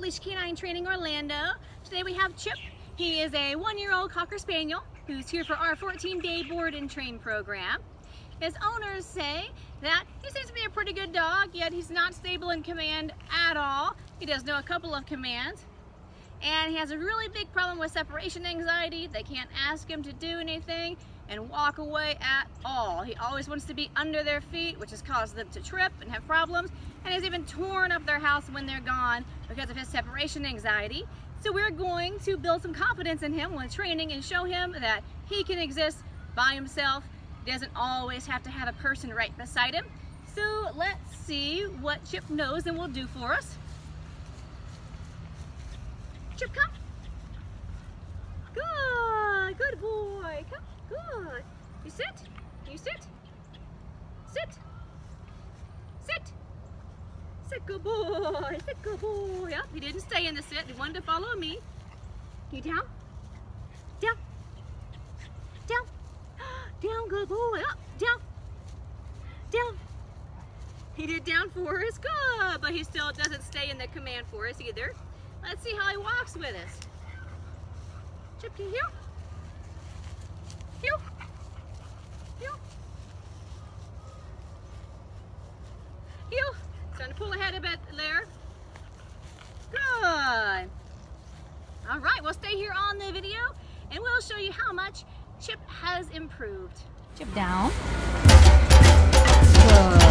Off-Leash K9 Training Orlando. Today we have Chip. He is a 1-year-old Cocker Spaniel who's here for our 14-day board and train program. His owners say that he seems to be a pretty good dog, yet he's not stable in command at all. He does know a couple of commands. And he has a really big problem with separation anxiety. They can't ask him to do anything and walk away at all. He always wants to be under their feet, which has caused them to trip and have problems. And has even torn up their house when they're gone because of his separation anxiety. So we're going to build some confidence in him with training and show him that he can exist by himself. He doesn't always have to have a person right beside him. So let's see what Chip knows and will do for us. Chip, come. Good, good boy. Come, good. You sit, you sit, sit, sit. Sit, good boy, sit, good boy. Yep, he didn't stay in the sit, he wanted to follow me. You down, down, down, down, good boy, up, down, down. He did down for us, good, but he still doesn't stay in the command for us either. Let's see how he walks with us. Chip, can you heel? Heel. Heel. Heel. Starting to pull ahead a bit there. Good. All right, we'll stay here on the video and we'll show you how much Chip has improved. Chip down. Good.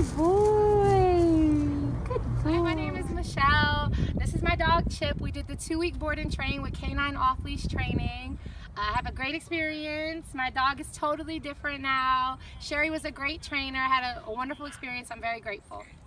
boy. Good boy. Hi, my name is Michelle. This is my dog Chip. We did the 2-week board and train with K9 Off-Leash Training. I have a great experience. My dog is totally different now. Sherry was a great trainer. I had a wonderful experience. I'm very grateful.